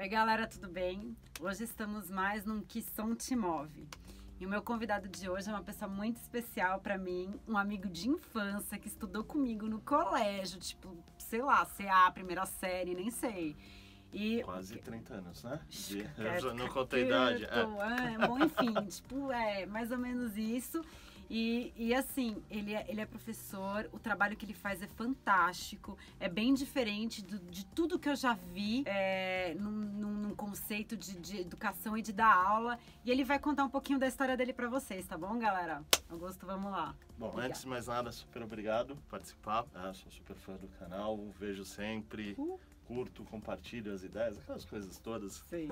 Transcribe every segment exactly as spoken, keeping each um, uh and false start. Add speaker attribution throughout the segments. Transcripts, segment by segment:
Speaker 1: Oi galera, tudo bem? Hoje estamos mais num Que Som Te Move. E o meu convidado de hoje é uma pessoa muito especial pra mim, um amigo de infância que estudou comigo no colégio, tipo, sei lá, C A, primeira série, nem sei. E...
Speaker 2: Quase trinta anos, né? De...
Speaker 1: Eu
Speaker 2: já não contei a idade.
Speaker 1: É. É, bom, enfim, tipo, é mais ou menos isso. E, e assim, ele é, ele é professor, o trabalho que ele faz é fantástico, é bem diferente do, de tudo que eu já vi é, num, num, num conceito de, de educação e de dar aula. E ele vai contar um pouquinho da história dele pra vocês, tá bom, galera? Augusto, vamos lá.
Speaker 2: Bom, Obrigada. Antes de mais nada, super obrigado por participar. Ah, sou super fã do canal, vejo sempre, uh. curto, compartilho as ideias, aquelas coisas todas.
Speaker 1: Sim.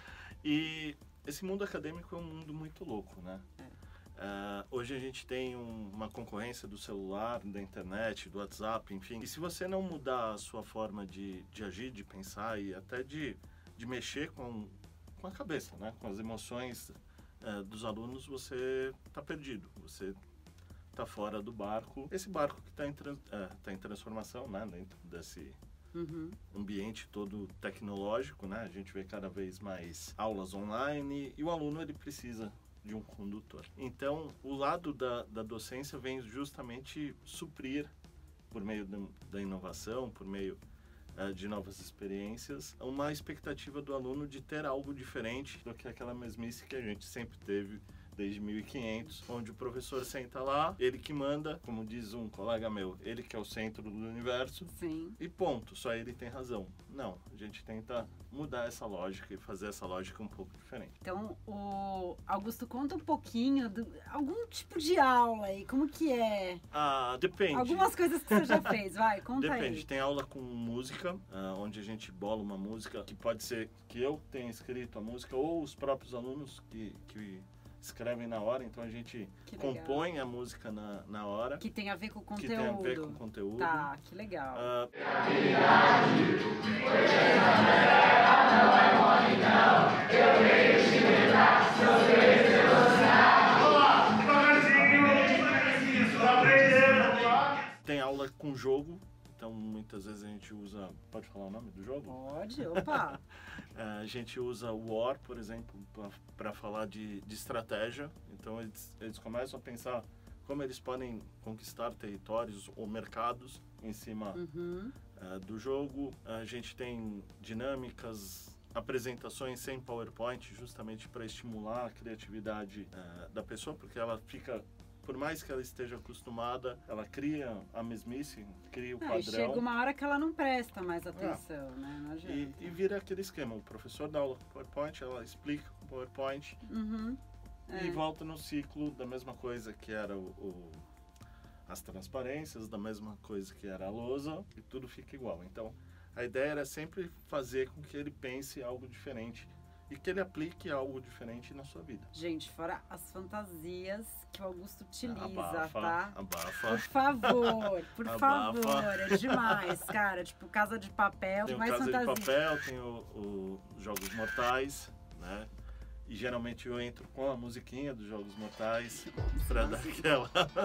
Speaker 2: E esse mundo acadêmico é um mundo muito louco, né? É. Uh, hoje a gente tem um, uma concorrência do celular, da internet, do WhatsApp, enfim. E se você não mudar a sua forma de, de agir, de pensar e até de, de mexer com, com a cabeça, né? Com as emoções uh, dos alunos, você está perdido, você está fora do barco. Esse barco que está em, trans, uh, tá em transformação, né? Dentro desse uhum. ambiente todo tecnológico, né? A gente vê cada vez mais aulas online e o aluno ele precisa de um condutor. Então, o lado da, da docência vem justamente suprir, por meio da, da inovação, por meio uh, de novas experiências, uma expectativa do aluno de ter algo diferente do que aquela mesmice que a gente sempre teve desde mil e quinhentos, onde o professor senta lá, ele que manda, como diz um colega meu, ele que é o centro do universo.
Speaker 1: Sim.
Speaker 2: E ponto, só ele tem razão. Não, a gente tenta mudar essa lógica e fazer essa lógica um pouco diferente.
Speaker 1: Então, o Augusto, conta um pouquinho de algum tipo de aula aí, como que é?
Speaker 2: Ah, depende.
Speaker 1: Algumas coisas que você já fez, vai, conta
Speaker 2: depende.
Speaker 1: aí.
Speaker 2: Depende, tem aula com música, uh, onde a gente bola uma música, que pode ser que eu tenha escrito a música ou os próprios alunos que... que escrevem na hora, então a gente compõe a música na, na hora.
Speaker 1: Que tem a ver com o conteúdo.
Speaker 2: Que tem a ver com o conteúdo.
Speaker 1: Tá, que legal. Uh...
Speaker 2: Tem aula com jogo. Então, muitas vezes a gente usa... Pode falar o nome do jogo?
Speaker 1: Pode, opa!
Speaker 2: A gente usa o War, por exemplo, para falar de, de estratégia. Então, eles, eles começam a pensar como eles podem conquistar territórios ou mercados em cima uhum. uh, do jogo. A gente tem dinâmicas, apresentações sem PowerPoint, justamente para estimular a criatividade uh, da pessoa, porque ela fica... Por mais que ela esteja acostumada, ela cria a mesmice, cria o
Speaker 1: ah,
Speaker 2: padrão.
Speaker 1: Chega uma hora que ela não presta mais atenção, ah. né? Não adianta.
Speaker 2: E, e vira aquele esquema. O professor dá aula com PowerPoint, ela explica com PowerPoint
Speaker 1: uhum.
Speaker 2: e
Speaker 1: é.
Speaker 2: volta no ciclo da mesma coisa que era o, o, as transparências, da mesma coisa que era a lousa, e tudo fica igual. Então, a ideia era sempre fazer com que ele pense algo diferente e que ele aplique algo diferente na sua vida.
Speaker 1: Gente, fora as fantasias que o Augusto utiliza,
Speaker 2: abafa,
Speaker 1: tá?
Speaker 2: Abafa.
Speaker 1: Por favor, por
Speaker 2: Abafa.
Speaker 1: favor, é demais, cara. Tipo, Casa de Papel,
Speaker 2: tem
Speaker 1: mais
Speaker 2: Casa
Speaker 1: fantasia.
Speaker 2: de Papel, tem o, o Jogos Mortais, né? E geralmente eu entro com a musiquinha dos Jogos Mortais pra dar aquela,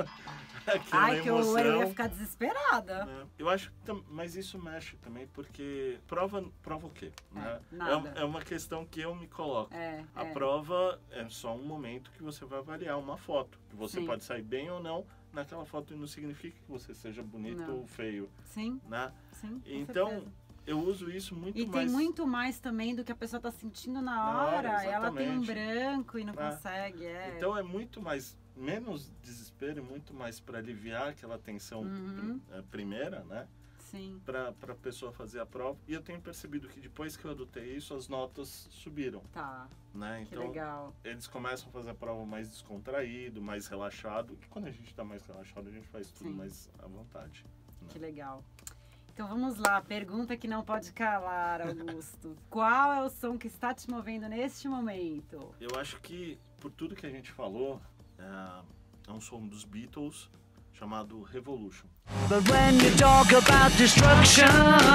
Speaker 2: aquela
Speaker 1: Ai,
Speaker 2: emoção.
Speaker 1: que eu, eu ia ficar desesperada.
Speaker 2: Né? Eu acho, mas isso mexe também, porque prova, prova o quê?
Speaker 1: É,
Speaker 2: né?
Speaker 1: nada.
Speaker 2: É, é uma questão que eu me coloco.
Speaker 1: É,
Speaker 2: a
Speaker 1: é.
Speaker 2: prova é só um momento que você vai avaliar uma foto. Que você
Speaker 1: Sim.
Speaker 2: pode sair bem ou não naquela foto, e não significa que você seja bonito
Speaker 1: não.
Speaker 2: ou feio.
Speaker 1: Sim,
Speaker 2: né?
Speaker 1: sim, com
Speaker 2: Então,
Speaker 1: certeza.
Speaker 2: Eu uso isso muito
Speaker 1: e
Speaker 2: mais...
Speaker 1: E tem muito mais também do que a pessoa está sentindo na,
Speaker 2: na
Speaker 1: hora.
Speaker 2: hora
Speaker 1: ela tem um branco e não é. consegue. É.
Speaker 2: Então é muito mais, menos desespero, muito mais para aliviar aquela tensão uhum. primeira, né?
Speaker 1: Sim.
Speaker 2: Para a pessoa fazer a prova. E eu tenho percebido que depois que eu adotei isso, as notas subiram.
Speaker 1: Tá.
Speaker 2: Né? Então,
Speaker 1: que legal.
Speaker 2: Eles começam a fazer a prova mais descontraído, mais relaxado. E quando a gente está mais relaxado, a gente faz tudo Sim. mais à vontade. Né?
Speaker 1: Que legal. Então vamos lá, pergunta que não pode calar, Augusto. Qual é o som que está te movendo neste momento?
Speaker 2: Eu acho que, por tudo que a gente falou, é, é um som dos Beatles chamado Revolution. But when you talk about destruction,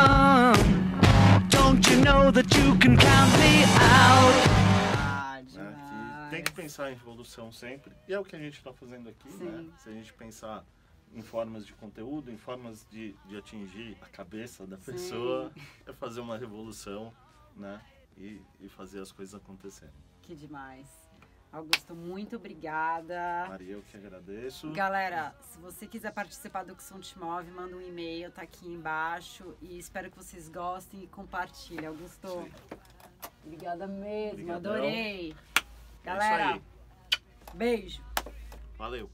Speaker 2: don't you know that you can count me out?
Speaker 1: Ah, demais.
Speaker 2: É, que tem que pensar em revolução sempre, e é o que a gente está fazendo aqui,
Speaker 1: Sim.
Speaker 2: né? Se a gente pensar em formas de conteúdo, em formas de, de atingir a cabeça da pessoa, Sim. é fazer uma revolução, né? e, e fazer as coisas acontecerem.
Speaker 1: Que demais. Augusto, muito obrigada.
Speaker 2: Maria, eu que agradeço.
Speaker 1: Galera, se você quiser participar do Que Som Te Move, manda um e-mail, tá aqui embaixo. E espero que vocês gostem e compartilhem. Augusto, sim. Obrigada mesmo, Obrigadão. Adorei. Galera, é beijo.
Speaker 2: Valeu.